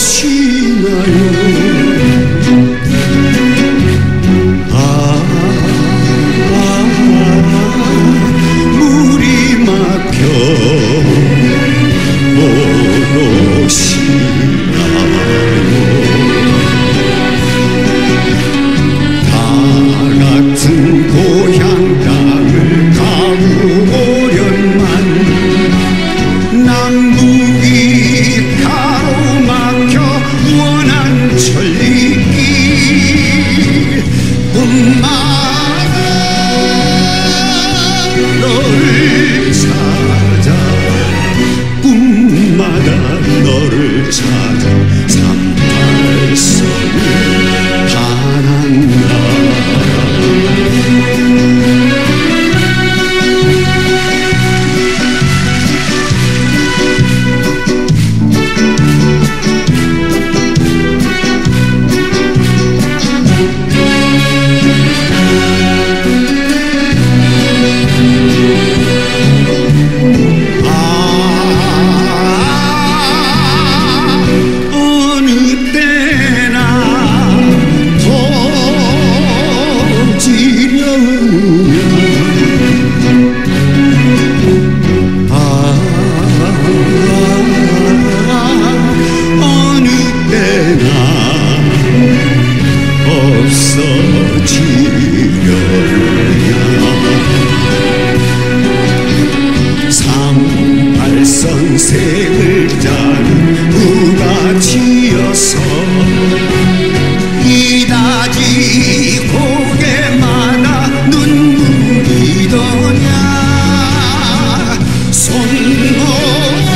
오시나요? 물이 막혀 못 오시나요? 다 같은 고향 땅을 가보련만 남북이 가로막혀 원한 천리길 꿈마다 너를 찾아 꿈마다 너를 찾아 38선을 바란다. 세 글자는 누가 지어서 이다지 고개마다 눈물이더냐. 손모아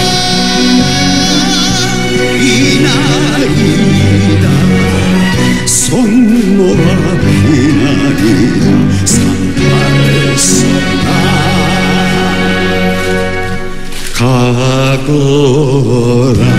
비나리다 손모아 비나리다 38선아 가거라.